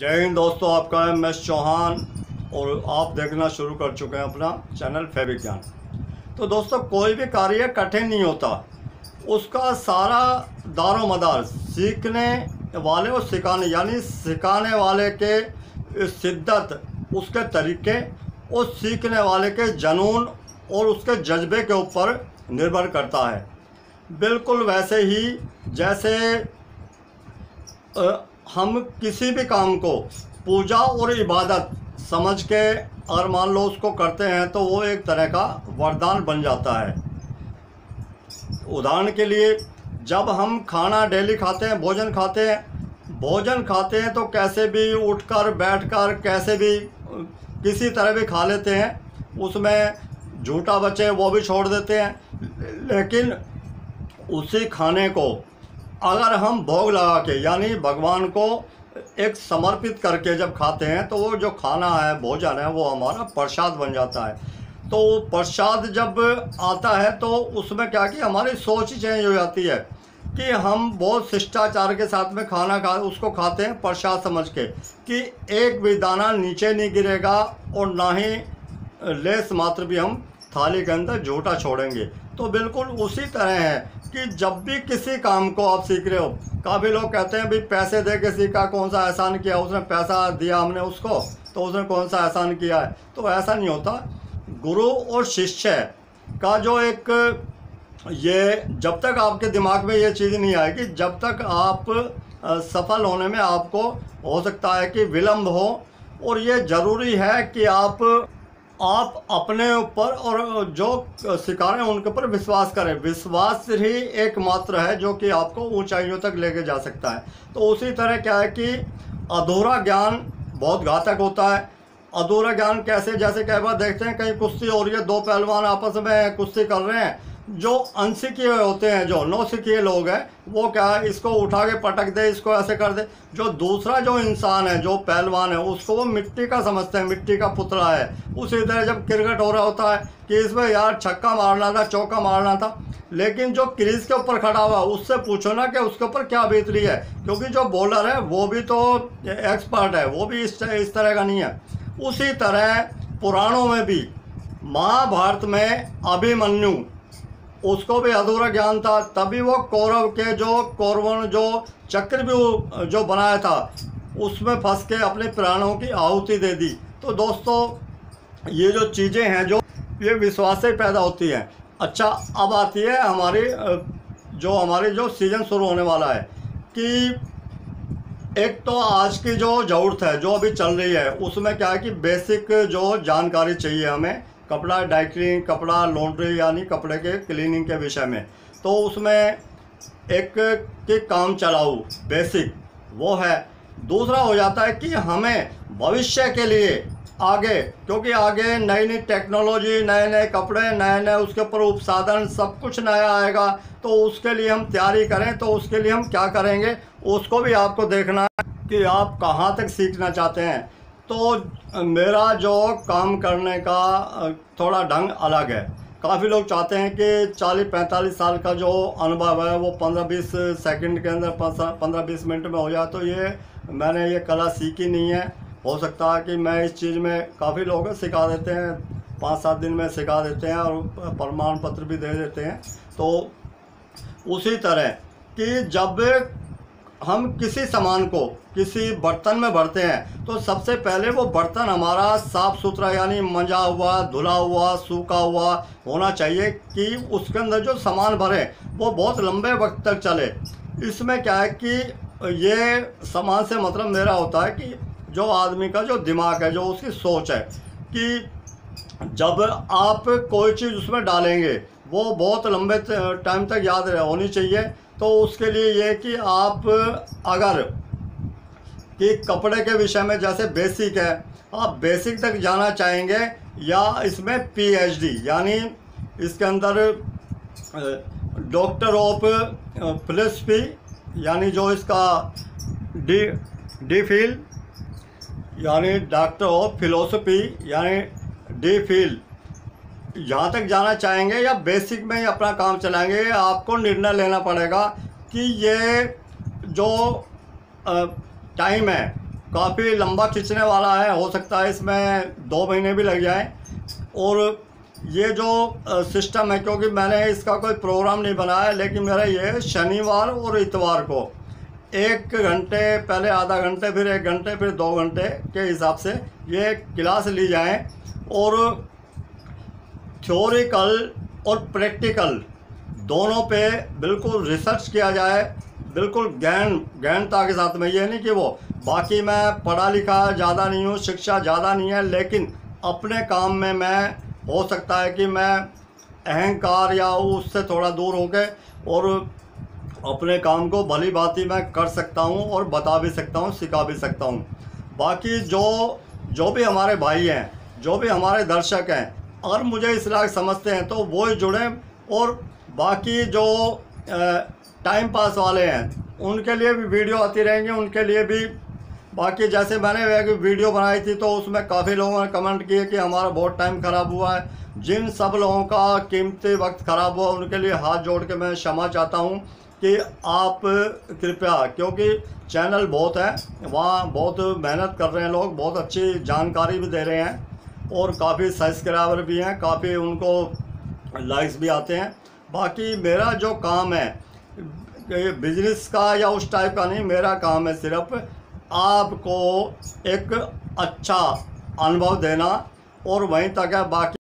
जय हिंद दोस्तों, आपका MS चौहान और आप देखना शुरू कर चुके हैं अपना चैनल फैबिक ज्ञान। तो दोस्तों, कोई भी कार्य कठिन नहीं होता, उसका सारा दारो मदार सीखने वाले और सिखाने यानी सिखाने वाले के शिद्दत, उसके तरीके और सीखने वाले के जुनून और उसके जज्बे के ऊपर निर्भर करता है। बिल्कुल वैसे ही जैसे हम किसी भी काम को पूजा और इबादत समझ के अगर मान लो उसको करते हैं तो वो एक तरह का वरदान बन जाता है। उदाहरण के लिए, जब हम खाना डेली खाते हैं, भोजन खाते हैं तो कैसे भी उठकर बैठकर कैसे भी किसी तरह भी खा लेते हैं, उसमें झूठा बचे वो भी छोड़ देते हैं। लेकिन उसी खाने को अगर हम भोग लगा के यानी भगवान को एक समर्पित करके जब खाते हैं तो वो जो खाना है, भोजन है, वो हमारा प्रसाद बन जाता है। तो प्रसाद जब आता है तो उसमें क्या कि हमारी सोच ही चेंज हो जाती है कि हम बहुत शिष्टाचार के साथ में खाना उसको खाते हैं प्रसाद समझ के कि एक भी दाना नीचे नहीं गिरेगा और ना ही लेस मात्र भी हम थाली के अंदर झूठा छोड़ेंगे। तो बिल्कुल उसी तरह है कि जब भी किसी काम को आप सीख रहे हो, काफ़ी लोग कहते हैं भाई पैसे दे के सीखा, कौन सा एहसान किया उसने, पैसा दिया हमने उसको तो उसने कौन सा एहसान किया है। तो ऐसा नहीं होता। गुरु और शिष्य का जो एक ये जब तक आपके दिमाग में ये चीज़ नहीं आएगी, जब तक आप सफल होने में आपको हो सकता है कि विलम्ब हो। और ये ज़रूरी है कि आप अपने ऊपर और जो सिखा रहे हैं उनके ऊपर विश्वास करें। विश्वास ही एकमात्र है जो कि आपको ऊंचाइयों तक लेके जा सकता है। तो उसी तरह क्या है कि अधूरा ज्ञान बहुत घातक होता है। अधूरा ज्ञान कैसे, जैसे कई बार देखते हैं कहीं कुश्ती हो रही है, दो पहलवान आपस में कुश्ती कर रहे हैं, जो अनसिखे होते हैं, जो नौसिखिए लोग हैं, वो क्या है इसको उठा के पटक दे, इसको ऐसे कर दे। जो दूसरा जो इंसान है, जो पहलवान है, उसको वो मिट्टी का समझते हैं, मिट्टी का पुतला है। उसी तरह जब क्रिकेट हो रहा होता है कि इसमें यार छक्का मारना था, चौका मारना था, लेकिन जो क्रीज के ऊपर खड़ा हुआ उससे पूछो ना कि उसके ऊपर क्या बीत रही है, क्योंकि जो बॉलर है वो भी तो एक्सपर्ट है, वो भी इस तरह का नहीं है। उसी तरह पुराणों में भी, महाभारत में अभिमन्यु, उसको भी अधूरा ज्ञान था, तभी वो कौरवों ने जो चक्रव्यूह जो बनाया था उसमें फंस के अपने प्राणों की आहुति दे दी। तो दोस्तों, ये जो चीज़ें हैं जो ये विश्वास से पैदा होती हैं। अच्छा, अब आती है हमारी जो सीज़न शुरू होने वाला है कि एक तो आज की जो ज़रूरत है जो अभी चल रही है, उसमें क्या है कि बेसिक जो जानकारी चाहिए हमें कपड़ा ड्राई क्लीनिंग, कपड़ा लॉन्ड्री यानी कपड़े के क्लीनिंग के विषय में। तो उसमें एक कि काम चलाऊ बेसिक वो है। दूसरा हो जाता है कि हमें भविष्य के लिए आगे, क्योंकि आगे नई नई टेक्नोलॉजी, नए नए कपड़े, नए उसके ऊपर उपसाधन, सब कुछ नया आएगा। तो उसके लिए हम तैयारी करें। तो उसके लिए हम क्या करेंगे उसको भी आपको देखना है कि आप कहाँ तक सीखना चाहते हैं। तो मेरा जो काम करने का थोड़ा ढंग अलग है। काफ़ी लोग चाहते हैं कि 40-45 साल का जो अनुभव है वो 15-20 सेकंड के अंदर, 15-20 मिनट में हो जाए। तो मैंने ये कला सीखी नहीं है। हो सकता है कि मैं इस चीज़ में, काफ़ी लोग सिखा देते हैं, 5-7 दिन में सिखा देते हैं और प्रमाण पत्र भी दे देते हैं। तो उसी तरह कि जब हम किसी सामान को किसी बर्तन में भरते हैं तो सबसे पहले वो बर्तन हमारा साफ़ सुथरा यानी मंजा हुआ, धुला हुआ, सूखा हुआ होना चाहिए कि उसके अंदर जो सामान भरे वो बहुत लंबे वक्त तक चले। इसमें क्या है कि ये सामान से मतलब मेरा होता है कि जो आदमी का जो दिमाग है, जो उसकी सोच है कि जब आप कोई चीज़ उसमें डालेंगे वो बहुत लंबे टाइम तक याद होनी चाहिए। तो उसके लिए ये कि आप अगर कि कपड़े के विषय में जैसे बेसिक है, आप बेसिक तक जाना चाहेंगे या इसमें PhD यानी इसके अंदर डॉक्टर ऑफ फिलोसफी यानी जो इसका डी फिल यानी डॉक्टर ऑफ फिलोसफी यानी डी फिल, यहाँ तक जाना चाहेंगे या बेसिक में ही अपना काम चलाएंगे, आपको निर्णय लेना पड़ेगा कि ये जो टाइम है काफ़ी लंबा खींचने वाला है, हो सकता है इसमें 2 महीने भी लग जाएं। और ये जो सिस्टम है, क्योंकि मैंने इसका कोई प्रोग्राम नहीं बनाया, लेकिन मेरा ये शनिवार और इतवार को 1 घंटे, पहले आधा घंटे, फिर 1 घंटे, फिर 2 घंटे के हिसाब से ये क्लास ली जाएं और थ्योरिकल और प्रैक्टिकल दोनों पे बिल्कुल रिसर्च किया जाए, बिल्कुल गहनता के साथ में। ये नहीं कि वो बाकी मैं पढ़ा लिखा ज़्यादा नहीं हूँ, शिक्षा ज़्यादा नहीं है, लेकिन अपने काम में मैं हो सकता है कि मैं अहंकार या उससे थोड़ा दूर होके और अपने काम को भली भांति मैं कर सकता हूँ और बता भी सकता हूँ, सिखा भी सकता हूँ। बाकी जो भी हमारे भाई हैं, जो भी हमारे दर्शक हैं, अगर मुझे इस लायक समझते हैं तो वो ही जुड़ें। और बाकी जो टाइम पास वाले हैं उनके लिए भी वीडियो आती रहेंगी, उनके लिए भी। बाकी जैसे मैंने एक वीडियो बनाई थी तो उसमें काफ़ी लोगों ने कमेंट किए कि हमारा बहुत टाइम ख़राब हुआ है। जिन सब लोगों का कीमती वक्त ख़राब हुआ उनके लिए हाथ जोड़ के मैं क्षमा चाहता हूँ कि आप कृपया, क्योंकि चैनल बहुत है, वहाँ बहुत मेहनत कर रहे हैं लोग, बहुत अच्छी जानकारी भी दे रहे हैं और काफ़ी सब्सक्राइबर भी हैं, काफ़ी उनको लाइक्स भी आते हैं। बाकी मेरा जो काम है बिजनेस का या उस टाइप का नहीं, मेरा काम है सिर्फ आपको एक अच्छा अनुभव देना और वहीं तक है। बाकी